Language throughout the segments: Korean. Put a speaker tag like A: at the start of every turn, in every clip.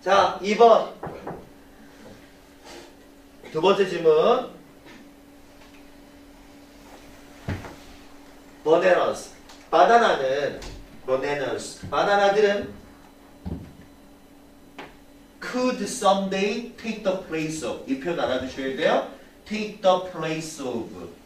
A: 자, 2번. 두 번째 질문. bananas. 바나나들은 could someday take the place of. 이 표현 알아두셔야 돼요. take the place of.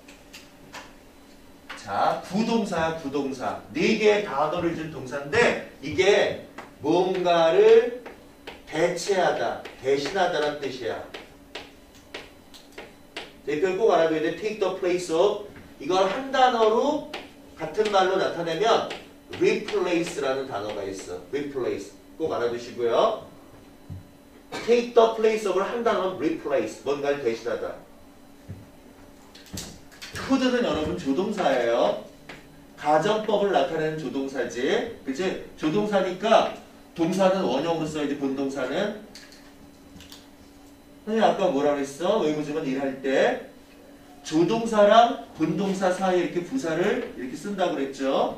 A: 자, 구동사야, 구동사. 4개의 단어를 준 동사인데 이게 뭔가를 대체하다, 대신하다라는 뜻이야. 이걸 꼭 알아둬야 돼. take the place of. 이걸 한 단어로 같은 말로 나타내면 replace라는 단어가 있어. replace. 꼭 알아두시고요. take the place of를 한 단어로 replace. 뭔가를 대신하다. could는 여러분 조동사예요. 가정법을 나타내는 조동사지. 그치? 조동사니까 동사는 원형으로 써야지. 본동사는. 선생님 아까 뭐라 그랬어? 의무지문 일할 때 조동사랑 본동사 사이에 이렇게 부사를 이렇게 쓴다고 그랬죠.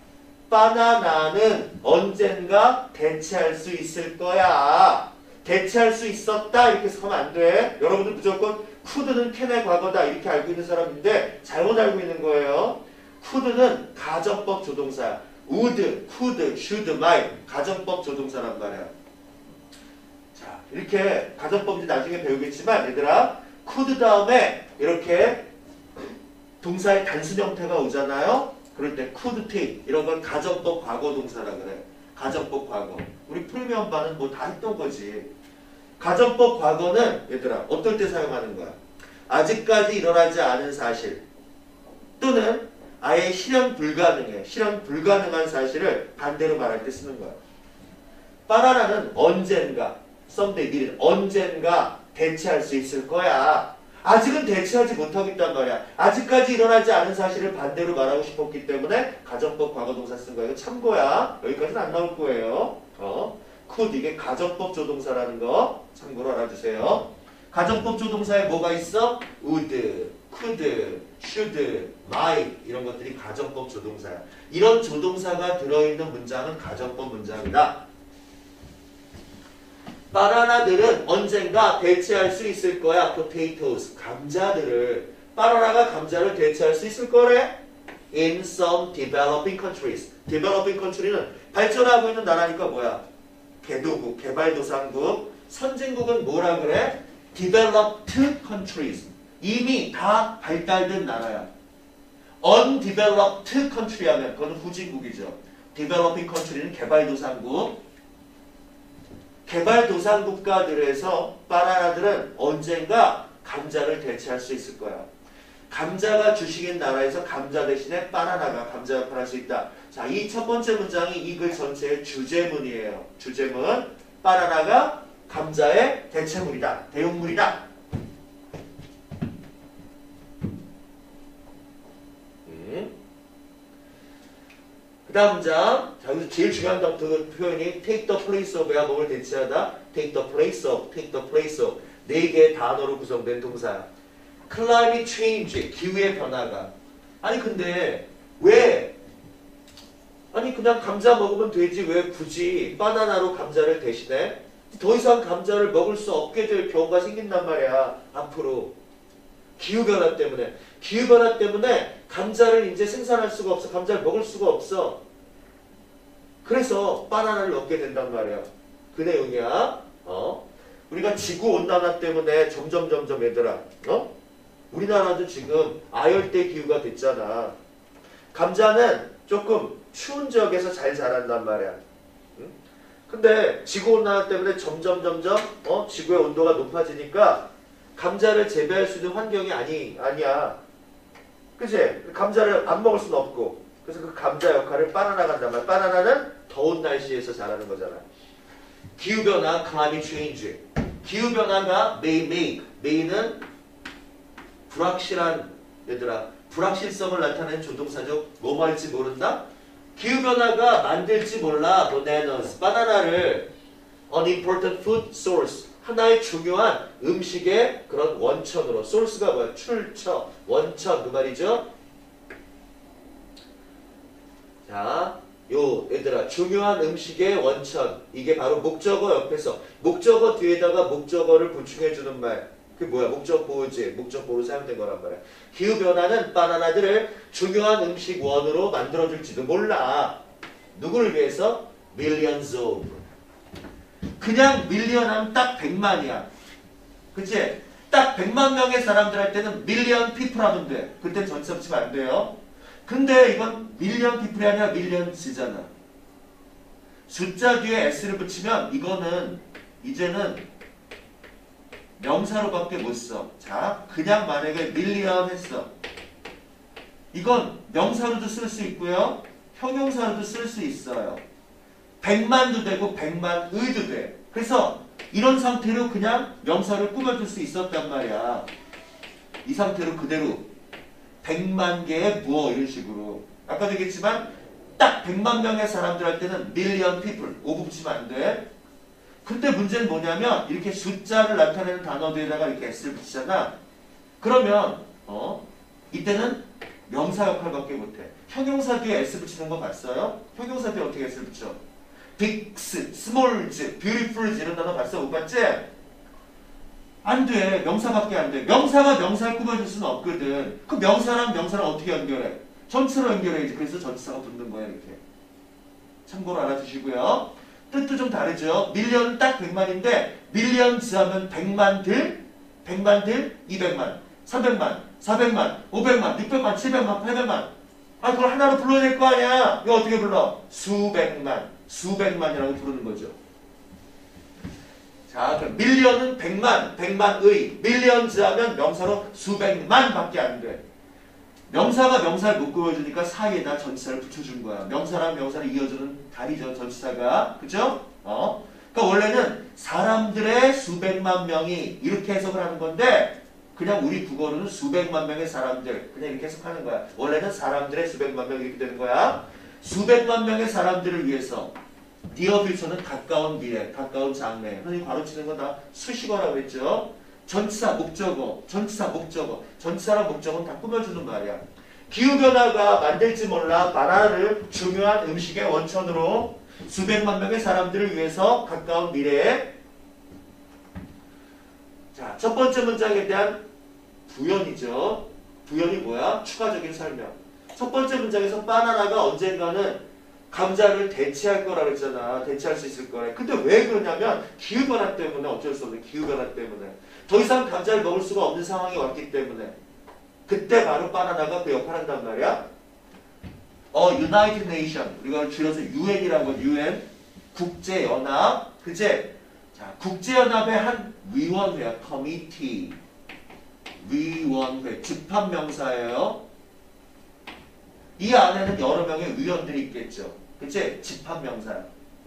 A: 바나나는 언젠가 대체할 수 있을 거야. 대체할 수 있었다 이렇게 해서 하면 안 돼. 여러분들 무조건 could는 can의 과거다 이렇게 알고 있는 사람인데 잘못 알고 있는 거예요. could는 가정법 조동사야. would, could, should, might 가정법 조동사란 말이야. 자, 이렇게 가정법 이제 나중에 배우겠지만 얘들아 could 다음에 이렇게 동사의 단순 형태가 오잖아요. 그럴 때 could take 이런 건 가정법 과거 동사라 그래. 가정법 과거. 우리 프리미엄반은 뭐 다 했던 거지. 가정법 과거는 얘들아 어떨 때 사용하는 거야? 아직까지 일어나지 않은 사실 또는 아예 실현 불가능해. 실현 불가능한 사실을 반대로 말할 때 쓰는 거야. 바나나는 언젠가 someday 언젠가 대체할 수 있을 거야. 아직은 대체하지 못하고 있단 말이야. 아직까지 일어나지 않은 사실을 반대로 말하고 싶었기 때문에 가정법 과거동사 쓴 거야. 이거 참고야. 여기까지는 안 나올 거예요. could 이게 가정법 조동사라는 거 참고로 알아주세요. 가정법 조동사에 뭐가 있어? would, could, should, might 이런 것들이 가정법 조동사야. 이런 조동사가 들어있는 문장은 가정법 문장이다. 바나나들은 언젠가 대체할 수 있을 거야. potatoes, 감자들을. 바나나가 감자를 대체할 수 있을 거래. in some developing countries. developing country는 발전하고 있는 나라니까 뭐야? 개도국, 개발도상국. 선진국은 뭐라 그래? developed countries. 이미 다 발달된 나라야. undeveloped country 하면 그건 후진국이죠. developing country는 개발도상국. 개발도상 국가들에서 바나나들은 언젠가 감자를 대체할 수 있을 거야. 감자가 주식인 나라에서 감자 대신에 바나나가 감자 역할을 할 수 있다. 자, 이 첫 번째 문장이 이 글 전체의 주제문이에요. 주제문. 바나나가 감자의 대체물이다. 대용물이다. 그 다음 문장. 자, 여기서 제일 중요한 표현이 take the place of야 뭐를 대체하다? take the place of, take the place of. 4개의 단어로 구성된 동사야. climate change, 기후의 변화가. 아니 근데 왜? 아니 그냥 감자 먹으면 되지 왜 굳이 바나나로 감자를 대신해? 더 이상 감자를 먹을 수 없게 될 경우가 생긴단 말이야. 앞으로. 기후변화 때문에. 기후변화 때문에 감자를 이제 생산할 수가 없어. 감자를 먹을 수가 없어. 그래서 바나나를 먹게 된단 말이야. 그 내용이야. 우리가 지구온난화 때문에 점점 얘들아. 우리나라도 지금 아열대 기후가 됐잖아. 감자는 조금 추운 지역에서 잘 자란단 말이야. 근데 지구온난화 때문에 점점 지구의 온도가 높아지니까 감자를 재배할 수 있는 환경이 아니야. 그치? 감자를 안 먹을 수는 없고. 그래서 그 감자 역할을 바나나가 한단 말이야. 바나나는 더운 날씨에서 자라는 거잖아. 기후변화, climate change. 기후변화가 may는 불확실한, 얘들아, 불확실성을 나타내는 조동사죠. 뭐 할지 모른다? 기후변화가 만들지 몰라. bananas, 바나나를 an important food source. 하나의 중요한 음식의 그런 원천으로. source가 뭐야? 출처, 원천 그 말이죠. 자, 요 얘들아 중요한 음식의 원천 이게 바로 목적어 옆에서 목적어 뒤에다가 목적어를 보충해주는 말 그게 뭐야? 목적 보호지 목적 보호로 사용된 거란 말이야. 기후변화는 바나나들을 중요한 음식 원으로 만들어줄지도 몰라. 누구를 위해서? millions of. 그냥 밀리언 하면 딱 100만이야. 그치? 딱 100만 명의 사람들 할 때는 million people 하면 돼. 그때 전치사 붙이면 안 돼요. 근데 이건 million people이 아니라 millions잖아. 숫자 뒤에 s를 붙이면 이거는 이제는 명사로밖에 못 써. 자, 그냥 만약에 million 했어. 이건 명사로도 쓸 수 있고요. 형용사로도 쓸 수 있어요. 100만도 되고 100만의도 돼. 그래서 이런 상태로 그냥 명사를 꾸며줄 수 있었단 말이야. 이 상태로 그대로 100만 개의 무어 이런 식으로. 아까도 얘기했지만 딱 100만 명의 사람들 할 때는 million people 오브 붙이면 안 돼. 근데 문제는 뭐냐면 이렇게 숫자를 나타내는 단어 뒤에다가 이렇게 s를 붙이잖아. 그러면 이때는 명사 역할밖에 못해. 형용사 뒤에 s 붙이는 거 봤어요? 형용사 뒤에 어떻게 s를 붙여? bigs, smalls, beautifuls 이런 단어 봤어? 못 봤지? 안 돼. 명사밖에 안 돼. 명사가 명사를 꾸며줄 수는 없거든. 그 명사랑 명사랑 어떻게 연결해? 전치사로 연결해야지. 그래서 전치사가 붙는 거야 이렇게. 참고로 알아두시고요. 뜻도 좀 다르죠. 밀리언은 딱 100만인데 밀리언즈 하면 100만들, 200만, 300만, 400만, 500만, 600만, 700만, 800만. 아 그걸 하나로 불러야 될 거 아니야. 이거 어떻게 불러? 수백만, 수백만이라고 부르는 거죠. 자, 그럼 밀리언은 100만, 100만의, 밀리언즈 하면 명사로 수백만 밖에 안 돼. 명사가 명사를 못 꾸며주니까 사이에다 전치사를 붙여준 거야. 명사랑 명사를 이어주는 다리죠, 전치사가. 그죠? 그러니까 원래는 사람들의 수백만 명이 이렇게 해석을 하는 건데 그냥 우리 국어로는 수백만 명의 사람들 그냥 이렇게 해석하는 거야. 원래는 사람들의 수백만 명 이렇게 되는 거야. 수백만 명의 사람들을 위해서 near future는 가까운 미래, 가까운 장래. 선생님 가로치는 건 다 수식어라고 했죠. 전치사, 목적어, 전치사, 목적어. 전치사랑 목적어는 다 꾸며주는 말이야. 기후변화가 만들지 몰라 바나나를 중요한 음식의 원천으로 수백만 명의 사람들을 위해서 가까운 미래에. 자, 첫 번째 문장에 대한 부연이죠. 부연이 뭐야? 추가적인 설명. 첫 번째 문장에서 바나나가 언젠가는 감자를 대체할 거라 그랬잖아. 대체할 수 있을 거래. 근데 왜 그러냐면 기후변화 때문에 어쩔 수 없는 기후변화 때문에. 더 이상 감자를 먹을 수가 없는 상황이 왔기 때문에. 그때 바로 바나나가 그 역할을 한단 말이야. United Nation. 우리가 줄여서 UN이라고 하죠. UN. 국제연합. 그제? 자, 국제연합의 한 위원회야. Committee. 위원회. 집합명사예요. 이 안에는 여러 명의 위원들이 있겠죠. 그치? 집합명사.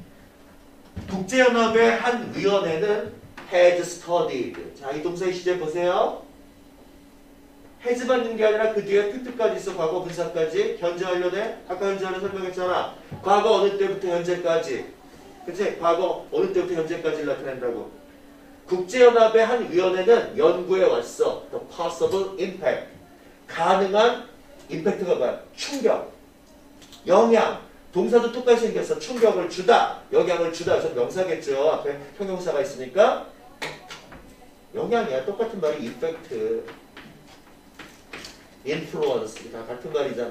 A: 국제연합의 한 위원회는 has studied. 자, 이 동사의 시제 보세요. has만 있는 게 아니라 그 뒤에 특특까지 있어. 과거 분사까지. 현재 완료돼. 아까 현재 완료 설명했잖아. 과거 어느 때부터 현재까지. 그치? 과거 어느 때부터 현재까지를 나타낸다고. 국제연합의 한 위원회는 연구해 왔어. The possible impact. 가능한 임팩트가 뭐야? 충격. 영향. 동사도 똑같이 생겼어. 충격을 주다. 영향을 주다. 그래서 명사겠죠. 앞에 형용사가 있으니까. 영향이야. 똑같은 말이 임팩트. influence. 다 같은 말이잖아.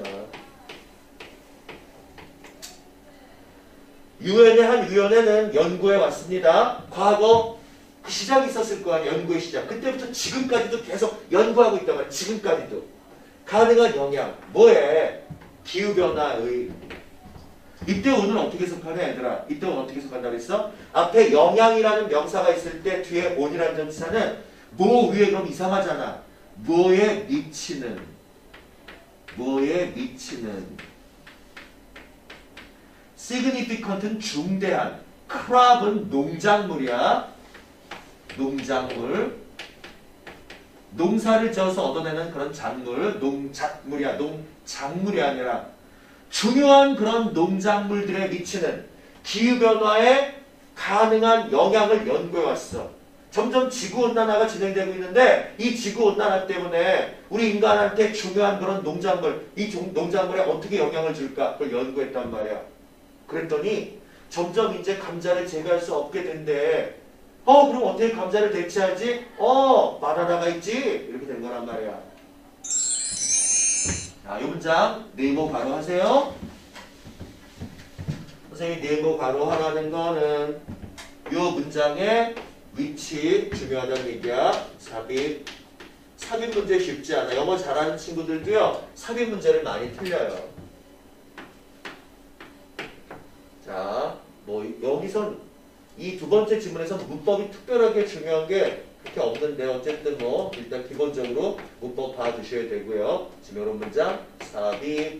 A: 유엔의 한 위원회는 연구해 왔습니다. 과거 그 시작이 있었을 거 아니야. 연구의 시작. 그때부터 지금까지도 계속 연구하고 있단 말이야. 지금까지도. 가능한 영향. 뭐에? 기후변화의. 이때 오늘 어떻게 해석하냐 얘들아. 이때 오늘 어떻게 해석한다고 했어? 앞에 영향이라는 명사가 있을 때 뒤에 온이라는 전치사는 뭐 위에 그럼 이상하잖아. 뭐에 미치는. 뭐에 미치는. significant은 중대한. crop은 농작물이야. 농작물. 농사를 지어서 얻어내는 그런 작물, 농작물이야. 농작물이 아니라 중요한 그런 농작물들에 미치는 기후변화에 가능한 영향을 연구해왔어. 점점 지구온난화가 진행되고 있는데 이 지구온난화 때문에 우리 인간한테 중요한 그런 농작물, 이 농작물에 어떻게 영향을 줄까? 그걸 연구했단 말이야. 그랬더니 점점 이제 감자를 제거할 수 없게 된대. 그럼 어떻게 감자를 대체하지? 바나나가 있지? 이렇게 된 거란 말이야. 자, 이 문장 네모 가로 하세요. 선생님이 네모 가로 하라는 거는 이 문장의 위치 중요하다는 얘기야. 삽입 문제 쉽지 않아. 영어 잘하는 친구들도요. 삽입 문제를 많이 틀려요. 자, 여기선 이 두 번째 지문에서 문법이 특별하게 중요한 게 그렇게 없는데 어쨌든 일단 기본적으로 문법 봐주셔야 되고요. 지금 이런 문장 삽입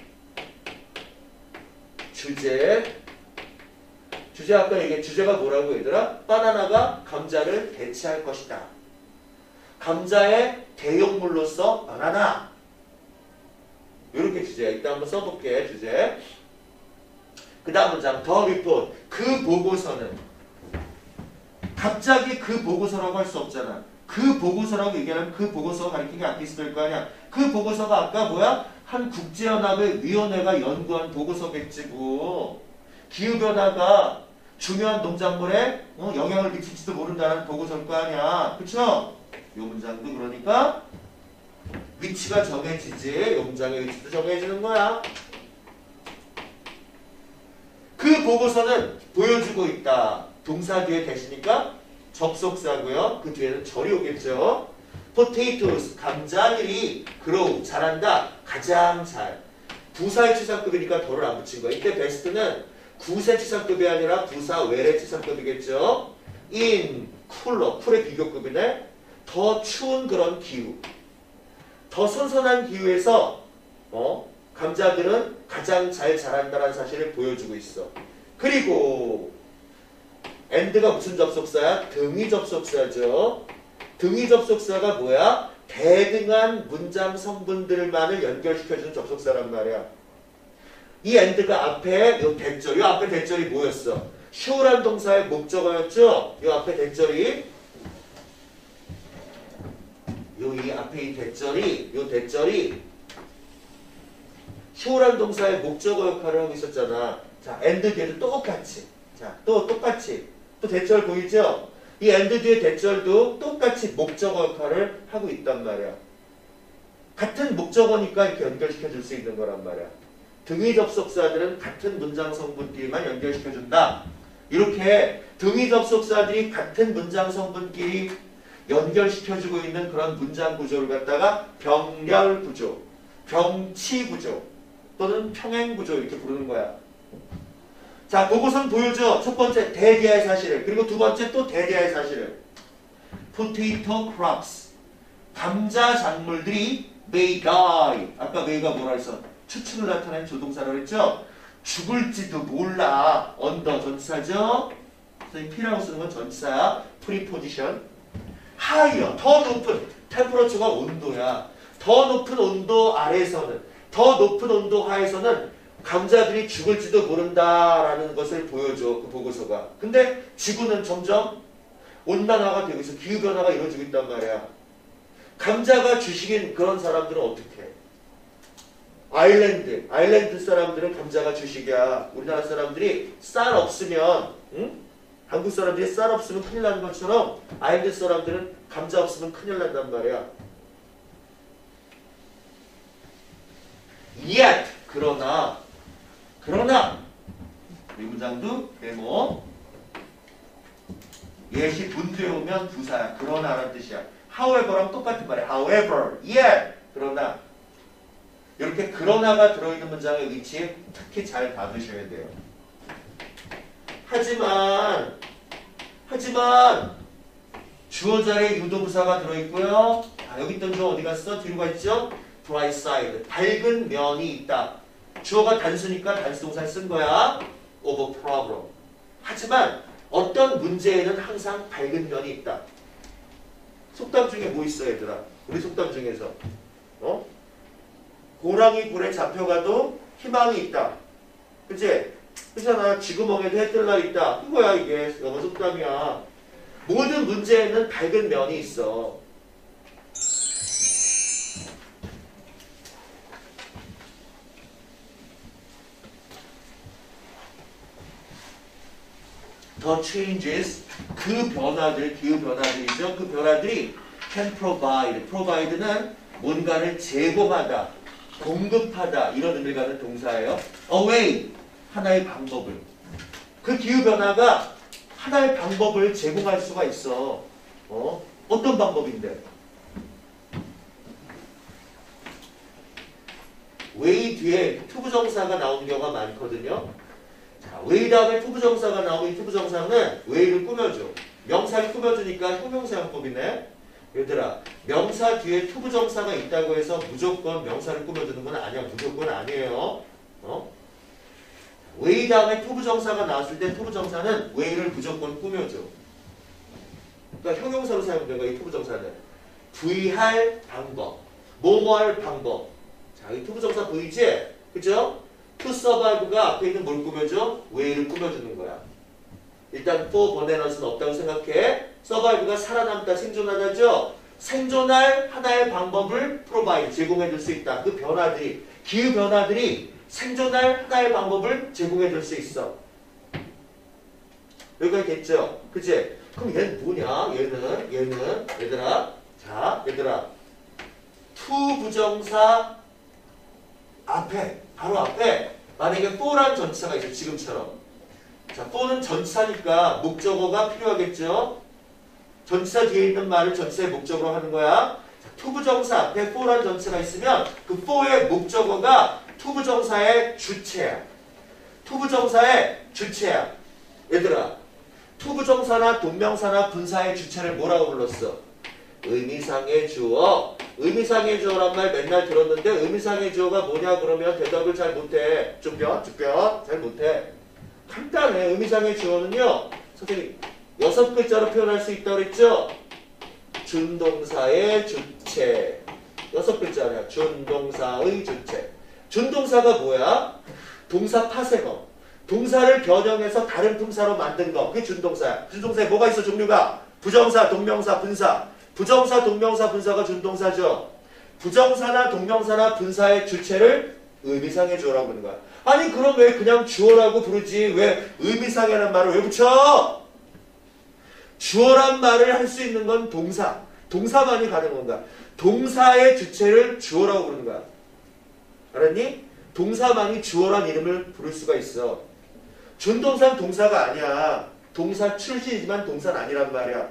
A: 주제 아까 얘기한 주제가 뭐라고 얘들아? 바나나가 감자를 대체할 것이다. 감자의 대용물로서 바나나. 이렇게 주제. 이따 한번 써볼게. 주제. 그 다음 문장 더 리포트. 그 보고서는 갑자기 그 보고서라고 할 수 없잖아. 그 보고서라고 얘기하면 그 보고서가 가리키는 게 아티스트일 거 아니야. 그 보고서가 아까 뭐야? 한 국제연합의 위원회가 연구한 보고서겠지 뭐. 기후변화가 중요한 농작물에 영향을 미칠지도 모른다는 보고서일 거 아니야. 그쵸? 이 문장도 그러니까 위치가 정해지지. 이 문장의 위치도 정해지는 거야. 그 보고서는 보여주고 있다. 동사 뒤에 대시니까 접속사고요. 그 뒤에는 절이 오겠죠. potatoes, 감자들이 grow, 자란다. 가장 잘. 부사의 치사급이니까 덜을 안 붙인 거야. 이때 베스트는 구세 치사급이 아니라 부사 외래 치사급이겠죠. in, cooler, 쿨의 비교급이네. 더 추운 그런 기후. 더 선선한 기후에서 감자들은 가장 잘 자란다는 사실을 보여주고 있어. 그리고 and가 무슨 접속사야? 등위 접속사죠. 등위 접속사가 뭐야? 대등한 문장 성분들만을 연결시켜주는 접속사란 말이야. 이 and가 앞에 요 대절, 요 앞에 대절이 뭐였어? show란 동사의 목적어였죠? 요 앞에 대절이 이 앞에 이 대절이 요 대절이 show란 동사의 목적어 역할을 하고 있었잖아. 자, and 뒤에도 똑같이. 자, 똑같이. 또 대절 보이죠? 이 and 뒤에 대절도 똑같이 목적어 역할을 하고 있단 말이야. 같은 목적어니까 이렇게 연결시켜 줄 수 있는 거란 말이야. 등위 접속사들은 같은 문장 성분끼리만 연결시켜준다. 이렇게 등위 접속사들이 같은 문장 성분끼리 연결시켜주고 있는 그런 문장 구조를 갖다가 병렬 구조, 병치 구조 또는 평행 구조 이렇게 부르는 거야. 자, 보고서는 보여줘. 첫 번째 대디아의 사실을. 그리고 두 번째 또 대디아의 사실을. Potato crops. 감자 작물들이 may die. 아까 may가 뭐라 했어? 추측을 나타낸 조동사라고 했죠? 죽을지도 몰라. 언더 전치사죠? 선생님 P라고 쓰는 건 전치사야. preposition. higher. 더 높은. temperature가 온도야. 더 높은 온도 아래에서는, 더 높은 온도 하에서는 감자들이 죽을지도 모른다라는 것을 보여줘. 그 보고서가. 근데 지구는 점점 온난화가 되고 있어. 기후변화가 이루어지고 있단 말이야. 감자가 주식인 그런 사람들은 어떻게 해? 아일랜드 사람들은 감자가 주식이야. 우리나라 사람들이 쌀 없으면, 응? 한국 사람들이 쌀 없으면 큰일 나는 것처럼 아일랜드 사람들은 감자 없으면 큰일 난단 말이야. Yet, 그러나 이 문장도 네모. yet이 분수에 오면 부사야. 그러나라는 뜻이야. however랑 똑같은 말이야. however, yet, 그러나. 이렇게 그러나가 들어있는 문장의 위치에 특히 잘 봐두셔야 돼요. 하지만 주어 자리에 유도부사가 들어있고요. 여기 있던 주어 어디 갔어? 뒤로 갔죠? bright side, 밝은 면이 있다. 주어가 단수니까 단수동사를 쓴 거야. of a problem. 하지만 어떤 문제에는 항상 밝은 면이 있다. 속담 중에 뭐 있어 얘들아? 우리 속담 중에서 호랑이 굴에 잡혀가도 희망이 있다. 그치? 그렇잖아. 쥐구멍에도 해 뜰 날 있다. 이거야 이게 영어 속담이야. 모든 문제에는 밝은 면이 있어. the changes, 그 변화들, 기후 변화들이죠. 그 변화들이 can provide, provide는 뭔가를 제공하다, 공급하다 이런 의미가 있는 동사예요. A way, 하나의 방법을. 그 기후 변화가 하나의 방법을 제공할 수가 있어. 어떤 방법인데? way 뒤에 투부정사가 나오는 경우가 많거든요. 자, way 다음에 투부정사가 나오면 이 투부정사는 way를 꾸며줘. 명사를 꾸며주니까 형용사용법이네. 얘들아, 명사 뒤에 투부정사가 있다고 해서 무조건 명사를 꾸며주는 건 아니야. 무조건 아니에요. way 다음에 투부정사가 나왔을 때 투부정사는 way를 무조건 꾸며줘. 그러니까 형용사로 사용된 거야, 이 투부정사는. 부의할 방법, 뭐뭐할 방법. 자, 이 투부정사 보이지? 그죠? to survive가 앞에 있는 뭘 꾸며줘? way를 꾸며주는 거야. 일단 for bananas 없다고 생각해. survive가 살아남다, 생존하다죠? 생존할 하나의 방법을 provide, 제공해줄 수 있다. 그 변화들이, 기후 변화들이 생존할 하나의 방법을 제공해줄 수 있어. 여기까지 됐죠? 그치? 그럼 얘는 뭐냐? 얘는 얘들아, 자, 얘들아, to 부정사 앞에, 바로 앞에 만약에 for란 전치사가 있어, 지금처럼. 자, for는 전치사니까 목적어가 필요하겠죠? 전치사 뒤에 있는 말을 전치사의 목적으로 하는 거야. 자, to 부정사 앞에 for란 전치사가 있으면 그 for의 목적어가 to 부정사의 주체야. to 부정사의 주체야. 얘들아, to 부정사나 동명사나 분사의 주체를 뭐라고 불렀어? 의미상의 주어. 의미상의 주어란 말 맨날 들었는데 의미상의 주어가 뭐냐 그러면 대답을 잘 못해. 쭈뼛 잘 못해. 간단해. 의미상의 주어는요, 선생님 6글자로 표현할 수 있다고 그랬죠? 준동사의 주체. 6글자냐. 준동사의 주체. 준동사가 뭐야? 동사 파생어. 동사를 변형해서 다른 품사로 만든 거. 그게 준동사야. 준동사에 뭐가 있어? 종류가 부정사, 동명사, 분사. 부정사, 동명사, 분사가 준동사죠. 부정사나 동명사나 분사의 주체를 의미상의 주어라고 부르는 거야. 아니 그럼 왜 그냥 주어라고 부르지? 왜 의미상이라는 말을 왜 붙여? 주어란 말을 할 수 있는 건 동사. 동사만이 가능한 거야. 동사의 주체를 주어라고 부르는 거야. 알았니? 동사만이 주어란 이름을 부를 수가 있어. 준동사는 동사가 아니야. 동사 출신이지만 동사는 아니란 말이야.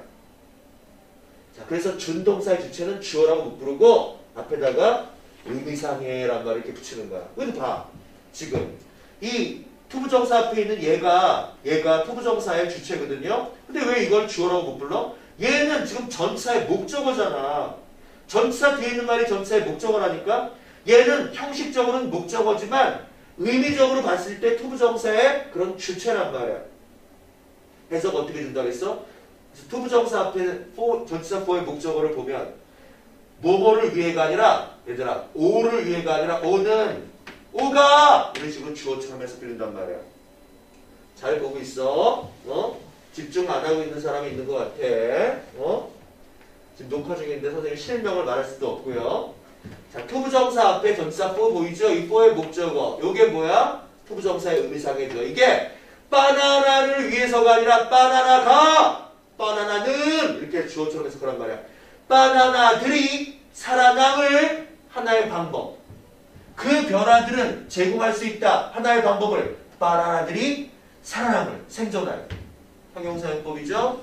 A: 자, 그래서 준동사의 주체는 주어라고 못 부르고 앞에다가 의미상해란 말을 이렇게 붙이는 거야. 근데 봐. 지금 이 투부정사 앞에 있는 얘가 투부정사의 주체거든요. 근데 왜 이걸 주어라고 못 불러? 얘는 지금 전치사의 목적어잖아. 전치사 뒤에 있는 말이 전치사의 목적어라니까 얘는 형식적으로는 목적어지만 의미적으로 봤을 때 투부정사의 그런 주체란 말이야. 해석 어떻게 준다고 했어? 투부정사 앞에 전치사 for의 목적어를 보면 뭐뭐를 위해가 아니라 얘들아 오를 위해가 아니라 오는 오가 이런 식으로 주어처럼 해서 빌린단 말이야. 잘 보고 있어. 집중 안 하고 있는 사람이 있는 것 같아. 지금 녹화 중인데 선생님 실명을 말할 수도 없고요. 자, 투부정사 앞에 전치사 for 보이죠? 이 for의 목적어. 요게 뭐야? 투부정사의 의미상의 주어. 이게 바나나를 위해서가 아니라 바나나가 바나나는 이렇게 주어처럼 해서 그란 말이야. 바나나들이 살아남을 하나의 방법. 그 변화들은 제공할 수 있다. 하나의 방법을 바나나들이 살아남을, 생존할 형용사용법이죠.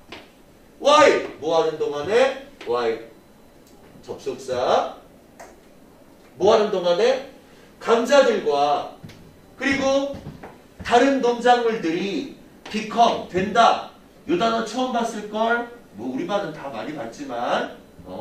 A: while 뭐하는 동안에 while 접속사 뭐하는 동안에 감자들과 그리고 다른 농작물들이 become 된다. 요 단어 처음 봤을걸? 뭐 우리 반은 다 많이 봤지만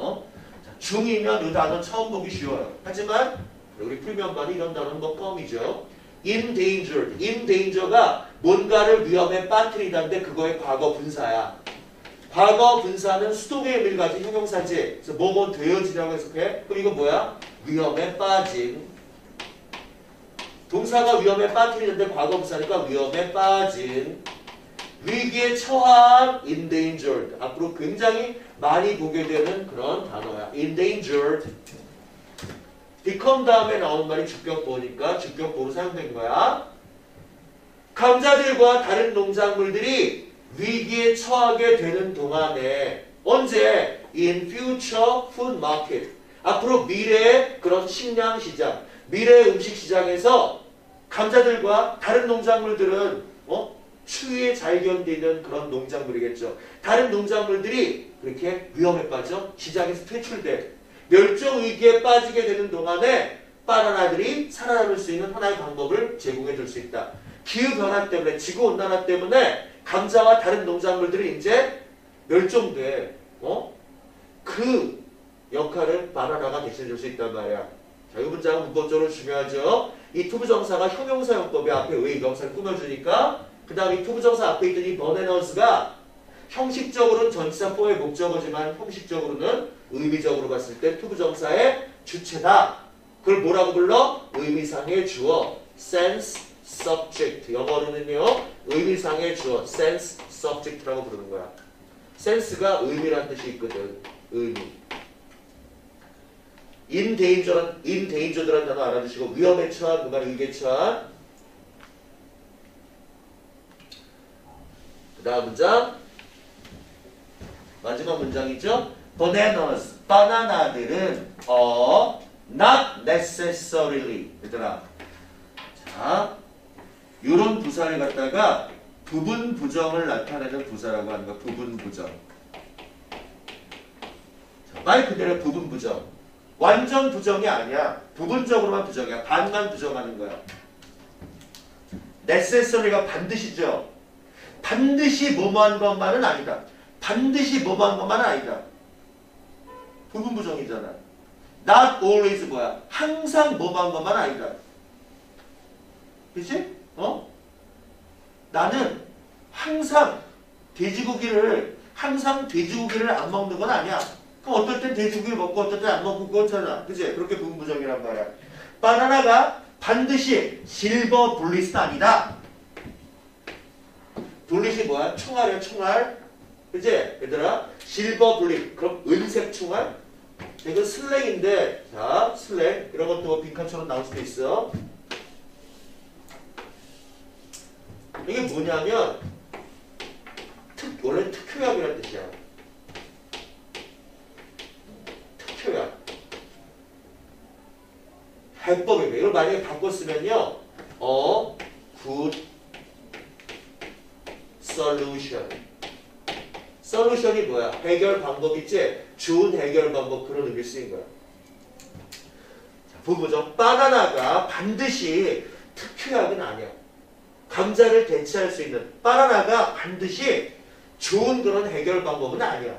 A: 중2면 요 단어 처음 보기 쉬워요. 하지만 우리 프리미엄 반이 이런 단어는 뭐 껌이죠. endangered. endanger가 뭔가를 위험에 빠뜨리다인데 그거의 과거 분사야. 과거 분사는 수동의 의미를 가진 형용사지. 그래서 뭐뭐 되어지라고 해석해. 그럼 이거 뭐야? 위험에 빠진. 동사가 위험에 빠뜨리는데 과거 분사니까 위험에 빠진. 위기에 처한 endangered. 앞으로 굉장히 많이 보게 되는 그런 단어야. endangered. become 다음에 나오는 말이 주격보니까 주격보로 사용된 거야. 감자들과 다른 농작물들이 위기에 처하게 되는 동안에 언제? In future food market. 앞으로 미래의 그런 식량 시장, 미래의 음식 시장에서 감자들과 다른 농작물들은 추위에 잘 견디는 그런 농작물이겠죠. 다른 농작물들이 그렇게 위험에 빠져 시장에서 퇴출돼 멸종 위기에 빠지게 되는 동안에 바나나들이 살아남을 수 있는 하나의 방법을 제공해 줄 수 있다. 기후변화 때문에, 지구온난화 때문에 감자와 다른 농작물들이 이제 멸종돼. 그 역할을 바나나가 대신해 줄 수 있단 말이야. 자, 이 문장은 문법적으로 중요하죠. 이 투부정사가 형용사용법에 앞에 의 명사를 꾸며주니까 그 다음에 이 투부정사 앞에 있던 이 bananas,가 형식적으로는 전치사 for의 목적어지만 형식적으로는 의미적으로 봤을 때 투부정사의 주체다. 그걸 뭐라고 불러? 의미상의 주어 sense subject. 영어로는요 의미상의 주어 sense subject라고 부르는 거야. sense가 의미란 뜻이 있거든. 의미. in danger라는 단어 알아두시고 위험에 처한, 그말 위기에 처한. 그 다음 문장 마지막 문장이죠. bananas, 바나나들은 not necessarily. 얘들아, 자, 이런 부사를 갖다가 부분 부정을 나타내는 부사라고 하는 거. 부분 부정. 자, 말 그대로 부분 부정. 완전 부정이 아니야. 부분적으로만 부정이야. 반만 부정하는 거야. necessary가 반드시죠. 반드시 뭐뭐한 것만은 아니다. 반드시 뭐뭐한 것만은 아니다. 부분 부정이잖아. not always 뭐야? 항상 뭐뭐한 것만은 아니다. 그치? 나는 항상 돼지고기를 안 먹는 건 아니야. 그럼 어떨 땐 돼지고기를 먹고 어떨 땐 안 먹고 그렇잖아. 그치? 그렇게 부분 부정이란 말이야. 바나나가 반드시 실버 블릿은 아니다. 블릿이 뭐야? 총알이야, 총알. 그치? 얘들아, 실버 블릿. 그럼 은색 총알? 이건 슬랭인데, 자, 슬랭. 이런 것도 뭐 빈칸처럼 나올 수도 있어. 이게 뭐냐면, 원래 특효약이라는 뜻이야. 특효약. 해법이에요. 이걸 만약에 바꿨으면요, good solution. 솔루션이 뭐야? 해결 방법이지? 좋은 해결 방법, 그런 의미를 쓰인 거야. 자, 부부정. 바나나가 반드시 특효약은 아니야. 감자를 대체할 수 있는. 바나나가 반드시 좋은 그런 해결 방법은 아니야.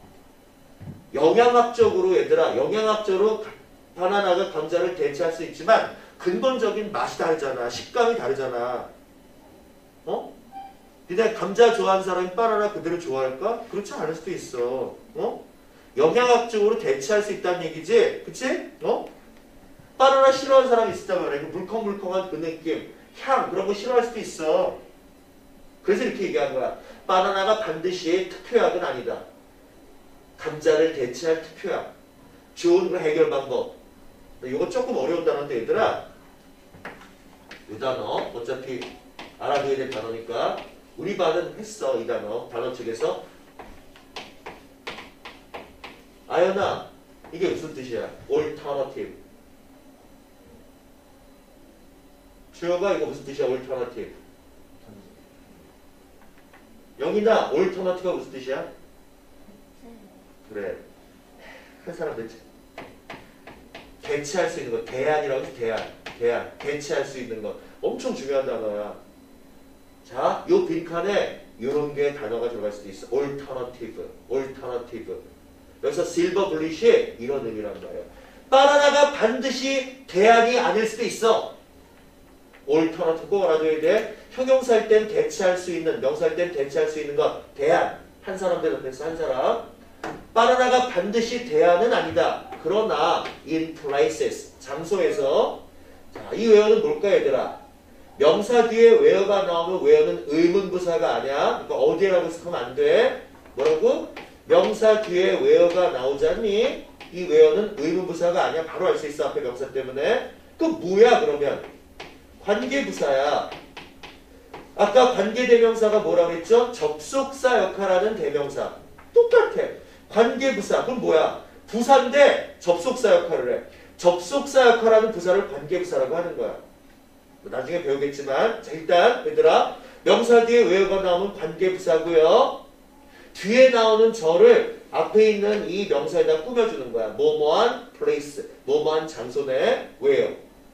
A: 영양학적으로 얘들아, 영양학적으로 바나나가 감자를 대체할 수 있지만 근본적인 맛이 다르잖아. 식감이 다르잖아. 근데 감자 좋아하는 사람이 바나나 그대로 좋아할까? 그렇지 않을 수도 있어. 영양학적으로 대체할 수 있다는 얘기지? 그치? 바나나 싫어하는 사람이 있었단 말이야. 물컹물컹한 그 느낌, 향, 그런 거 싫어할 수도 있어. 그래서 이렇게 얘기한 거야. 바나나가 반드시 특효약은 아니다. 감자를 대체할 특효약. 좋은 그 해결 방법. 이거 조금 어려운 단어인데 얘들아, 이 단어 어차피 알아둬야 될 단어니까 우리 반은 했어. 이 단어 책에서. 아연아, 이게 무슨 뜻이야? alternative. 주어가 이거 무슨 뜻이야? alternative. 영희나, alternative가 무슨 뜻이야? 그래. 한 사람들 대체할 수 있는 거. 대안이라고 해서 대안. 대체할 수 있는 거. 엄청 중요한 단어야. 자, 요 빈칸에 요런 게 단어가 들어갈 수도 있어. alternative. 여기서 silver 블릿이 이런 의미란 말이야. 바나나가 반드시 대안이 아닐 수도 있어. alternative 꼭 알아둬야 돼. 형용사일 땐 대체할 수 있는, 명사일 땐 대체할 수 있는 거. 대안. 한 사람 대답해서 한 사람. 바나나가 반드시 대안은 아니다. 그러나 in places, 장소에서. 자, 이 where는 뭘까 얘들아? 명사 뒤에 where가 나오면 where는 의문부사가 아니야. 그러니까 어디라고 해석하면 안 돼. 뭐라고? 명사 뒤에 where가 나오잖니? 이 where는 의문부사가 아니야. 바로 알 수 있어. 앞에 명사 때문에. 그 뭐야 그러면? 관계부사야. 아까 관계대명사가 뭐라고 그랬죠? 접속사 역할하는 대명사. 똑같아. 관계부사. 그럼 뭐야? 부사인데 접속사 역할을 해. 접속사 역할하는 부사를 관계부사라고 하는 거야. 나중에 배우겠지만, 자, 일단 얘들아, 명사 뒤에 where가 나오면 관계부사고요. 뒤에 나오는 절을 앞에 있는 이 명사에다 꾸며주는 거야. 뭐뭐한 place, 뭐뭐한 장소네 where.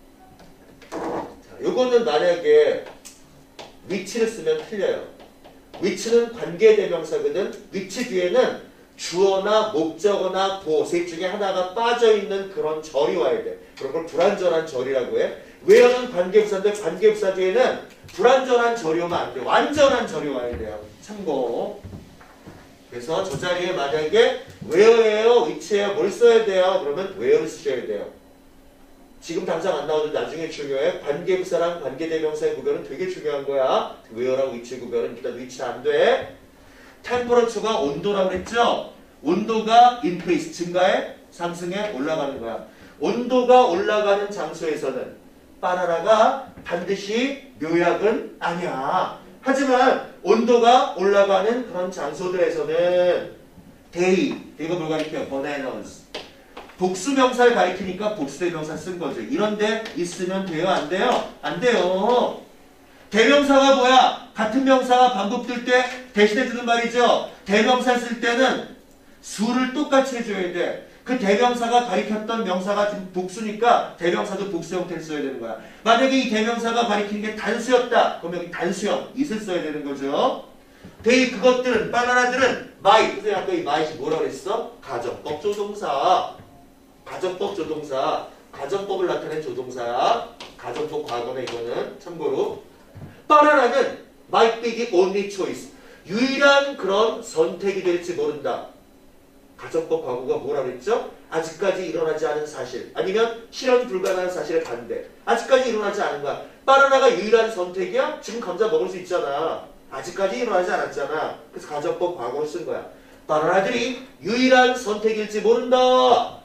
A: 자, 요거는 만약에 위치를 쓰면 틀려요. 위치는 관계대명사거든. 위치 뒤에는 주어나 목적어나 보호 셋 중에 하나가 빠져있는 그런 절이 와야 돼. 그런 걸 불완전한 절이라고 해. where는 관계부사인데 관계부사 뒤에는 불완전한 절이 오면 안 돼. 완전한 절이 와야 돼요. 참고. 그래서 저 자리에 만약에 where예요, 위치예요, 뭘 써야 돼요? 그러면 where를 쓰셔야 돼요. 지금 당장 안 나오는데 나중에 중요해. 관계부사랑 관계대명사의 구별은 되게 중요한 거야. where랑 위치 구별은 일단 위치 안 돼. 템퍼러처가 온도라고 그랬죠? 온도가 increase, 증가해, 상승해, 올라가는 거야. 온도가 올라가는 장소에서는 바나나가 반드시 묘약은 아니야. 하지만 온도가 올라가는 그런 장소들에서는 day, 이거 뭘 가리켜? bananas. 복수명사를 가리키니까 복수대명사 쓴 거죠. 이런데 있으면 돼요? 안 돼요? 안 돼요. 대명사가 뭐야? 같은 명사가 반복될 때 대신해주는 말이죠. 대명사 쓸 때는 수를 똑같이 해줘야 돼. 그 대명사가 가리켰던 명사가 지금 복수니까 대명사도 복수 형태를 써야 되는 거야. 만약에 이 대명사가 가리키는 게 단수였다. 그러면 여기 단수형, it을 써야 되는 거죠. 그것들은, 바나나들은 might. 선생님 아까 이 might이 뭐라고 그랬어? 가정법 조동사. 가정법 조동사. 가정법을 나타낸 조동사. 가정법 과거네 이거는. 참고로. 바나나는 might be the only choice. 유일한 그런 선택이 될지 모른다. 가정법 과거가 뭐라 그랬죠? 아직까지 일어나지 않은 사실. 아니면 실현 불가능한 사실의 반대. 아직까지 일어나지 않은 거야. 바나나가 유일한 선택이야? 지금 감자 먹을 수 있잖아. 아직까지 일어나지 않았잖아. 그래서 가정법 과거를 쓴 거야. 바나나들이 유일한 선택일지 모른다.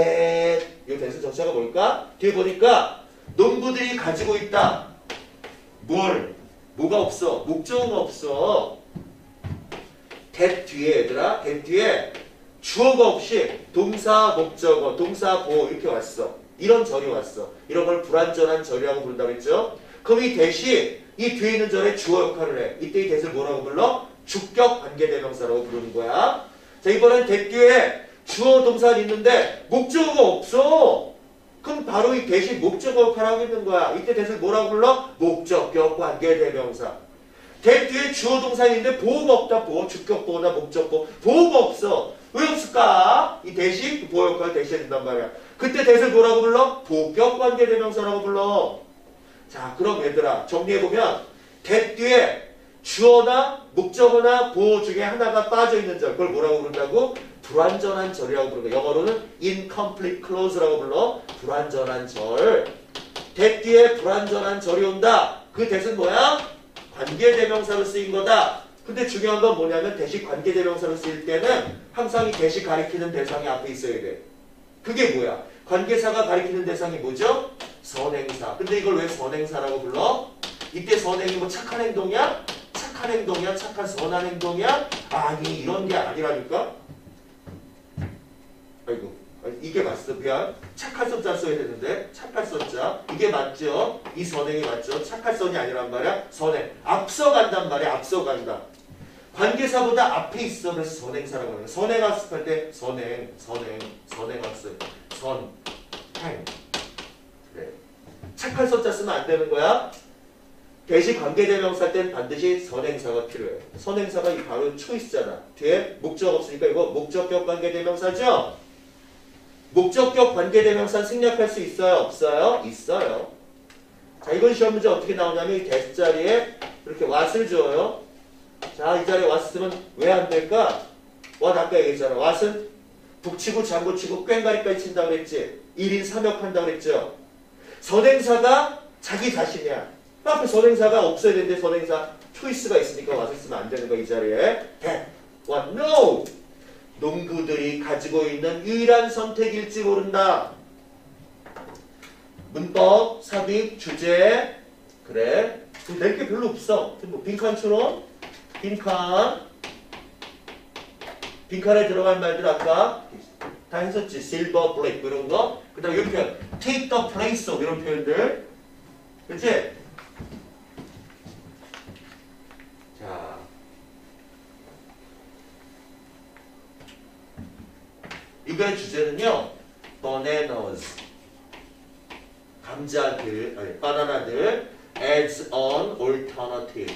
A: 이 대수 전체가 뭘까? 뒤에 보니까 농부들이 가지고 있다. 뭘? 뭐가 없어? 목적어가 없어. that 뒤에 얘들아, that 뒤에 주어가 없이 동사, 목적어, 동사, 보호 이렇게 왔어. 이런 절이 왔어. 이런 걸 불완전한 절이라고 부른다고 했죠. 그럼 이 that이 이 뒤에 있는 절에 주어 역할을 해. 이때 이 that을 뭐라고 불러? 주격 관계대명사라고 부르는 거야. 자, 이번엔 that 뒤에 주어 동사는 있는데 목적어가 없어. 그럼 바로 이 that이 목적어 역할을 하고 있는 거야. 이때 that을 뭐라고 불러? 목적격 관계대명사. that 뒤에 주어 동사는 있는데 보호가 없다. 보호, 주격 보호나 목적 보호. 보호가 없어. 왜 없을까? 이 that이 보호 역할을 대신해준단 말이야. 그때 that을 뭐라고 불러? 보격 관계대명사라고 불러. 자, 그럼 얘들아 정리해보면 that 뒤에 주어나 목적어나 보호 중에 하나가 빠져있는 절, 그걸 뭐라고 부른다고? 불완전한 절이라고 부르는 거야. 영어로는 incomplete clause라고 불러. 불완전한 절. that 뒤에 불완전한 절이 온다. 그 that은 뭐야? 관계대명사로 쓰인 거다. 근데 중요한 건 뭐냐면 that이 관계대명사로 쓰일 때는 항상 이 that이 가리키는 대상이 앞에 있어야 돼. 그게 뭐야? 관계사가 가리키는 대상이 뭐죠? 선행사. 근데 이걸 왜 선행사라고 불러? 이때 선행이 뭐 착한 행동이야? 착한 행동이야? 착한 선한 행동이야? 아니, 이런 게 아니라니까? 아이고, 이게 맞어. 미안. 착할 선자 써야 되는데 착할 선자. 이게 맞죠? 이 선행이 맞죠? 착할 선이 아니란 말이야. 선행. 앞서간단 말이야. 앞서간다. 관계사보다 앞에 있어. 그래서 선행사라고 하는 거야. 선행학습할 때 선행학습. 행. 그래. 착할 선자 쓰면 안 되는 거야. 대신 관계대명사 땐 반드시 선행사가 필요해. 선행사가 이 바로 초이스잖아. 뒤에 목적 없으니까 이거 목적격 관계대명사죠? 목적격 관계대명사 생략할 수 있어요? 없어요? 있어요. 자, 이건 시험 문제 어떻게 나오냐면 이 대시 자리에 이렇게 what을 줘요. 자, 이 자리에 what 쓰면 왜 안 될까? what 아까 얘기했잖아. what은 북치고 장구치고 꽹가리까지 친다고 그랬지. 1인 3역 한다고 그랬죠. 선행사가 자기 자신이야. 앞에 선행사가 없어야 되는데 선행사 초이스가 있으니까 what을 쓰면 안 되는 거야. 이 자리에. that, what, no! 농부들이 가지고 있는 유일한 선택일지 모른다. 문법, 삽입, 주제. 그래. 낼 게 별로 없어. 뭐 빈칸처럼 빈칸에 들어간 말들 아까 다 했었지. silver, black 이런 거. 그 다음에 이런 표현. take the place of 이런 표현들. 그치? 자. 이번의 주제는요. bananas. 감자들, 아니, 바나나들 as an alternative.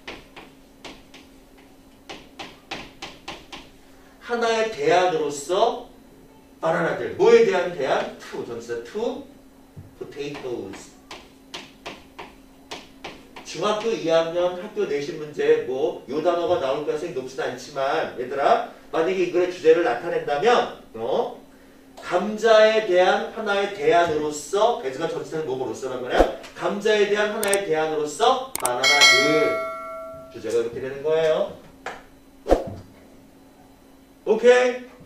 A: 하나의 대안으로서 바나나들. 뭐에 대한 대안? to, 전치사 to potatoes. 중학교 2학년 학교 내신 문제 뭐 요 단어가 나올 가능성이 높진 않지만 얘들아 만약에 이거의 주제를 나타낸다면 감자에 대한 하나의 대안으로서 애즈가 전치사는 뭐뭐로서란 말이야? 감자에 대한 하나의 대안으로서 바나나들 주제가 이렇게 되는 거예요. 오케이?